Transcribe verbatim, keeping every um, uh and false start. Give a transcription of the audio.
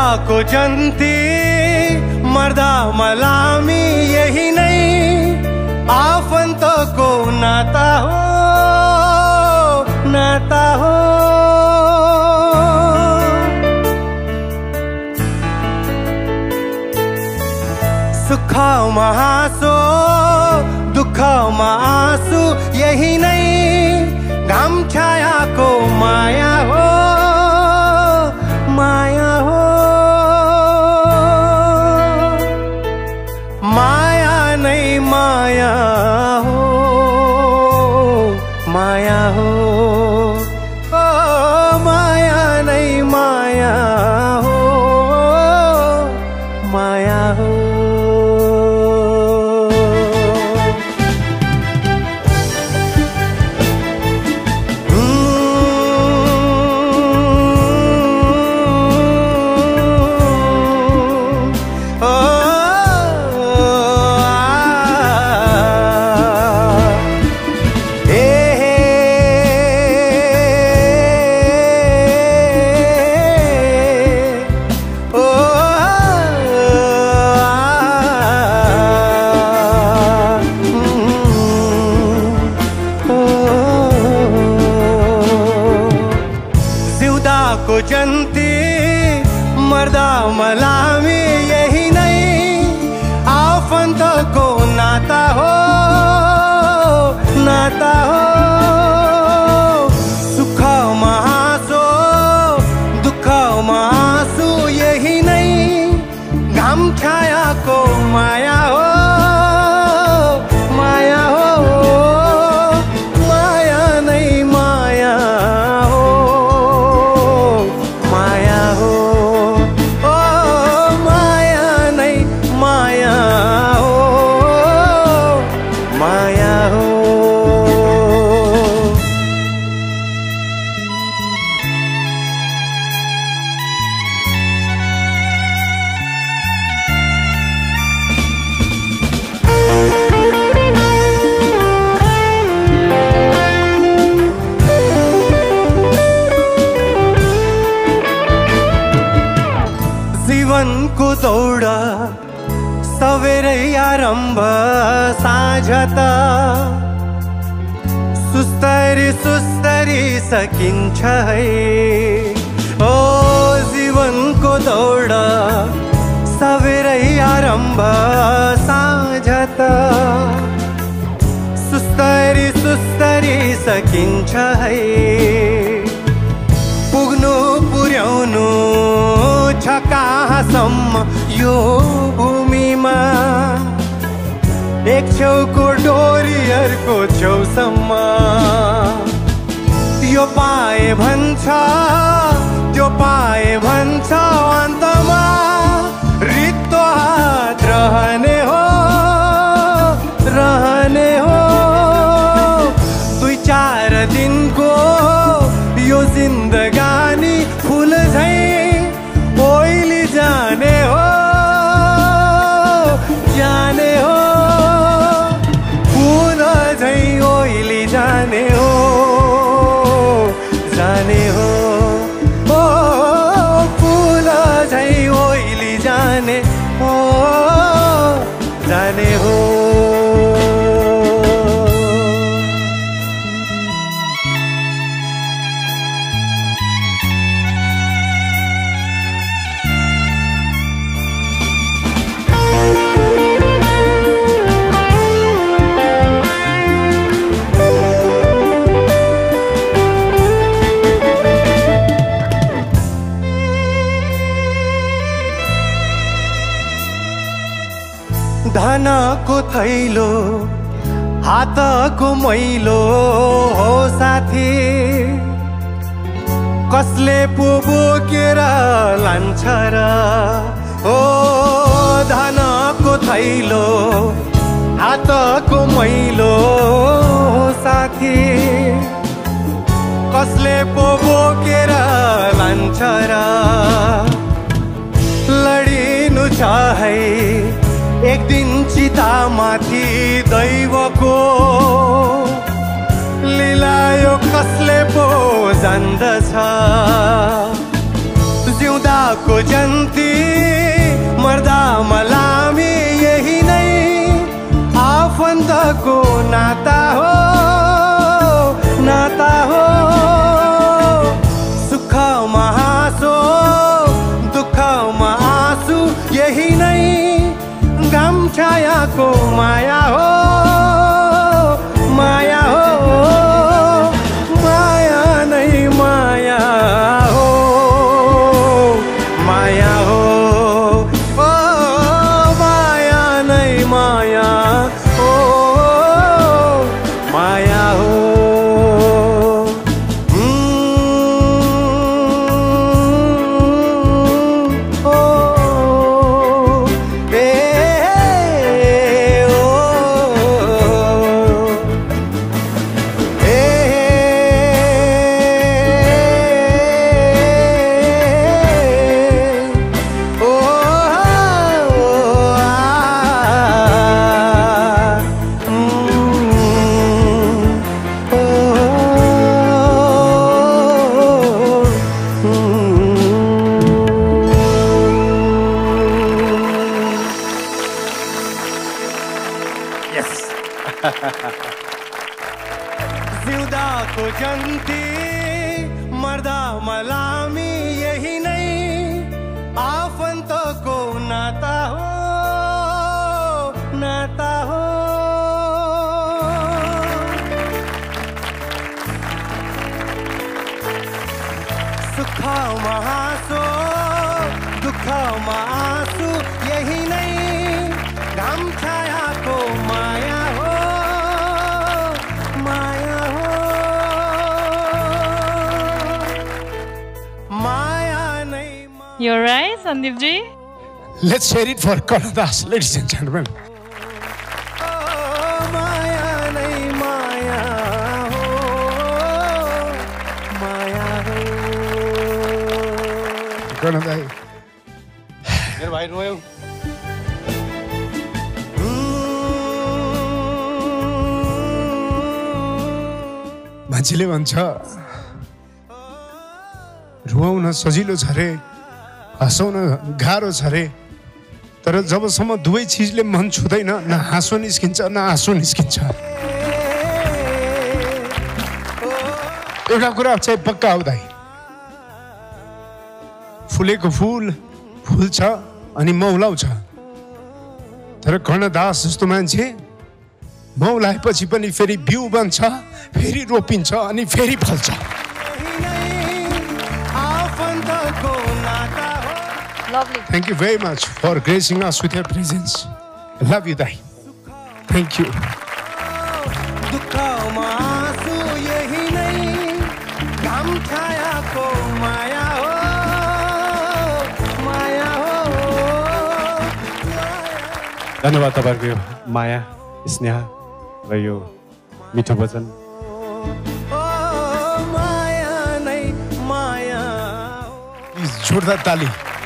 जिउँदाको जन्ती मर्दा मलामी यही नै आफन्तको नाता हो, नाता हो। सुखमा हाँसो दुःखमा आँसु यही नै घाम छायाको माया हो, माया हो। माया नै माया हो, माया हो। ओ माया नै माया हो, माया हो। जिउँदाको जन्ती मर्दा मलामी यही नै आफन्तको नाता हो, नाता हो। सुखमा हाँसो दुःखमा आँसु यही नै घाम छायाको माया हो, माया हो। माया नै माया हो, माया हो। ओ माया नै माया हो, माया हो। जीवनको दौड सवेरै आरम्भ साँझ त सुस्तरी सुस्तरी सकिन्छ है। ओ जीवनको दौड सवेरै आरम्भ साँझ त सुस्तरी सुस्तरी सकिन्छ है। पुग्नु पुर्याउनु छ कहाँसम्म यो भूमिमा, एक छेउको डोरीहरूको छेउसम्म। यो पाए भन्छ त्यो पाए भन्छ अन्तमा रित्तो हात रहने हो, रहने हो। दुई चार दिनको यो जिन्दगानी फुल झै ओइली जाने हो, जाने हो। फुल झै ओइली जाने हो, जाने हो। ओ फुल झै ओइली जाने हो, जाने हो। धनको थैलो हातको मैलो हो साथी, कसले पो बोकेर लान्छ र। ओ धनको थैलो हातको मैलो हो साथी, कसले पो बोकेर लान्छ र। लडिनु छ है एक दिन चितामाथि दैवको लीला, यो कसले पो जान्दछ। जिउँदा को जन्ती मर्दा मलामी यही नहीं आफन्तको नाता हो नाता हो सुखमा हाँसो दुःखमा आँसु यही नहीं घाम छायाको माया हो माया हो माया नहीं माया हो माया हो ओ माया नहीं माया हो माया हो जिउँदा को जन्ती मर्दा मलामी यही नहीं आफन्तको नाता हो नाता हो सुखमा हाँसो दुःखमा आँसु यही नहीं घाम छायाको माया हो माया हो माया नहीं You're right, Sandeep ji. Let's share it for Karnadas, ladies and gentlemen. माया नहीं माया हो माया हो Karnadas. मेरे भाइ रोयो मान्छेले भन्छ रुवाउन सजिलो छ रे हँसाउन गाह्रो छ रे तर जबसम्म दुवै चिजले मन छुँदैन न हाँसो निस्किन्छ न आँसु निस्किन्छ एउटा कुरा चाहिँ पक्का हो दाइ फुलेको फुल फुल्छ अनि मौलाउँछ तर कर्णदास जस्तो मान्छे मौलाएपछि पनि फेरि बिउ बन्छ फेरि रोपिन्छ अनि फेरि फल्छ Lovely. Thank you very much for gracing us with your presence. I love you, Dai. Thank you. धन्यवाद तपाईहरुको यो माया स्नेह र यो मिठो वचन Please, जोरदार ताली.